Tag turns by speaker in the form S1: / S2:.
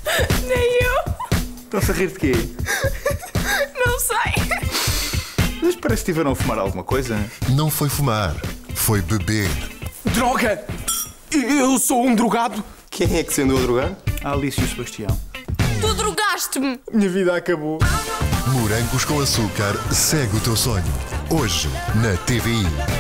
S1: Nem eu.
S2: Estão-se a rir de quê?
S1: Não sei.
S2: Mas parece que estiveram a fumar alguma coisa.
S3: Não foi fumar, foi beber.
S4: Droga! Eu sou um drogado.
S5: Quem é que se andou a drogar?
S2: A Alice e o Sebastião.
S1: Tu drogaste-me.
S4: Minha vida acabou.
S3: Morangos com açúcar segue o teu sonho. Hoje, na TVI.